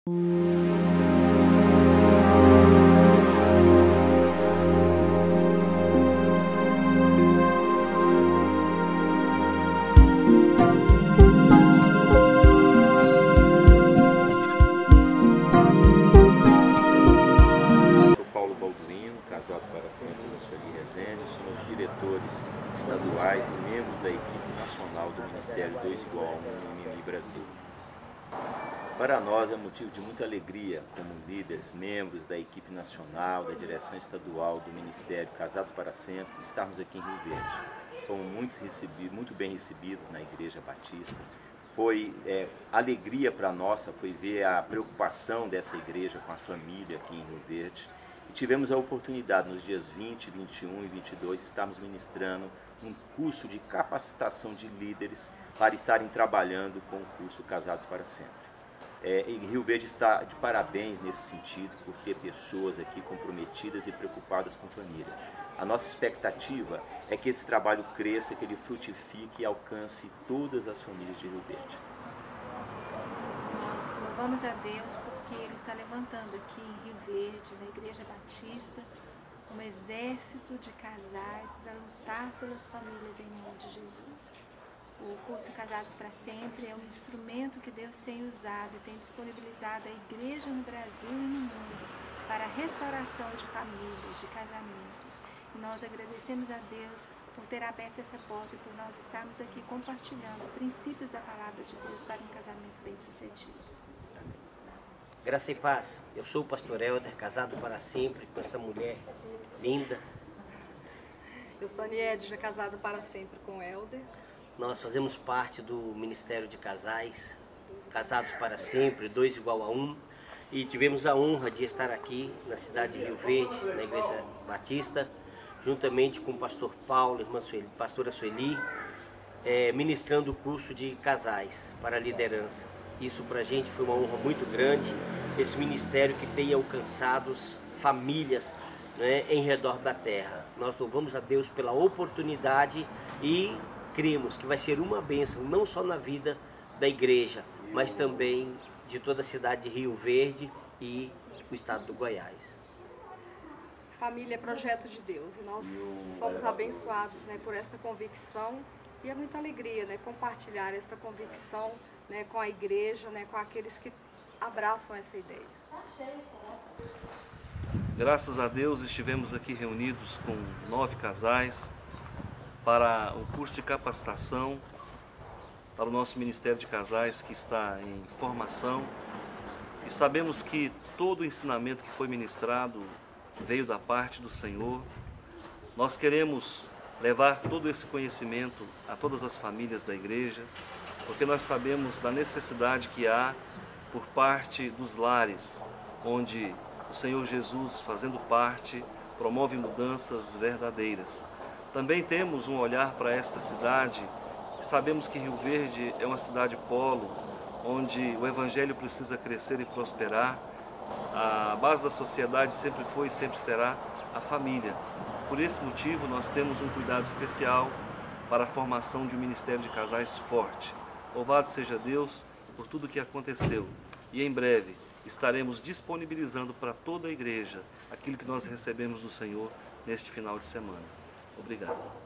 Casado para sempre da Sueli Rezende, somos diretores estaduais e membros da equipe nacional do Ministério 2 igual a 1 no MMI Brasil. Para nós é motivo de muita alegria, como líderes, membros da equipe nacional, da direção estadual do Ministério Casados para Sempre, estarmos aqui em Rio Verde. Fomos muito bem recebidos na Igreja Batista. Foi alegria para nós, foi ver a preocupação dessa igreja com a família aqui em Rio Verde. E tivemos a oportunidade, nos dias 20, 21 e 22, estarmos ministrando um curso de capacitação de líderes para estarem trabalhando com o curso Casados para Sempre. E Rio Verde está de parabéns nesse sentido, por ter pessoas aqui comprometidas e preocupadas com família. A nossa expectativa é que esse trabalho cresça, que ele frutifique e alcance todas as famílias de Rio Verde. Nós louvamos a Deus porque Ele está levantando aqui em Rio Verde, na Igreja Batista, um exército de casais para lutar pelas famílias em nome de Jesus. O curso Casados para Sempre é um instrumento que Deus tem usado e tem disponibilizado à igreja no Brasil e no mundo para a restauração de famílias, de casamentos. E nós agradecemos a Deus por ter aberto essa porta e por nós estarmos aqui compartilhando princípios da palavra de Deus para um casamento bem-sucedido. Graça e paz. Eu sou o pastor Helder, casado para sempre com essa mulher linda. Eu sou a Niedja, casado para sempre com o Helder. Nós fazemos parte do Ministério de Casais, Casados para Sempre, 2 igual a 1. E tivemos a honra de estar aqui na cidade de Rio Verde, na Igreja Batista, juntamente com o pastor Paulo, irmã Sueli, pastora Sueli, ministrando o curso de casais para a liderança. Isso para a gente foi uma honra muito grande, esse ministério que tem alcançado famílias, né, em redor da terra. Nós louvamos a Deus pela oportunidade e cremos que vai ser uma bênção, não só na vida da igreja, mas também de toda a cidade de Rio Verde e o estado do Goiás. Família é projeto de Deus e nós somos abençoados, né, por esta convicção e é muita alegria, né, compartilhar esta convicção, né, com a igreja, né, com aqueles que abraçam essa ideia. Graças a Deus estivemos aqui reunidos com 9 casais para o curso de capacitação para o nosso Ministério de Casais que está em formação e sabemos que todo o ensinamento que foi ministrado veio da parte do Senhor. Nós queremos levar todo esse conhecimento a todas as famílias da igreja, porque nós sabemos da necessidade que há por parte dos lares, onde o Senhor Jesus, fazendo parte, promove mudanças verdadeiras. Também temos um olhar para esta cidade e sabemos que Rio Verde é uma cidade polo, onde o Evangelho precisa crescer e prosperar. A base da sociedade sempre foi e sempre será a família. Por esse motivo, nós temos um cuidado especial para a formação de um Ministério de Casais forte. Louvado seja Deus por tudo que aconteceu. E em breve estaremos disponibilizando para toda a igreja aquilo que nós recebemos do Senhor neste final de semana. Obrigado.